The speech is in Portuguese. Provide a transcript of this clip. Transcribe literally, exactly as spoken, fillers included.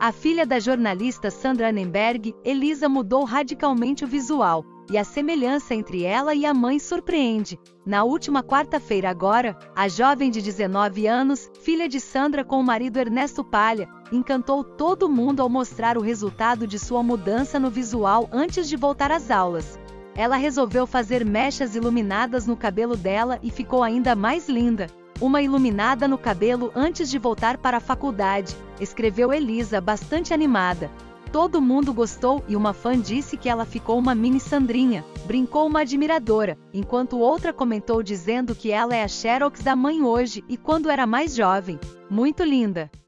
A filha da jornalista Sandra Annenberg, Elisa, mudou radicalmente o visual, e a semelhança entre ela e a mãe surpreende. Na última quarta-feira agora, a jovem de dezenove anos, filha de Sandra com o marido Ernesto Palha, encantou todo mundo ao mostrar o resultado de sua mudança no visual antes de voltar às aulas. Ela resolveu fazer mechas iluminadas no cabelo dela e ficou ainda mais linda. Uma iluminada no cabelo antes de voltar para a faculdade, escreveu Elisa, bastante animada. Todo mundo gostou e uma fã disse que ela ficou uma mini Sandrinha, brincou uma admiradora, enquanto outra comentou dizendo que ela é a Xerox da mãe hoje e quando era mais jovem. Muito linda!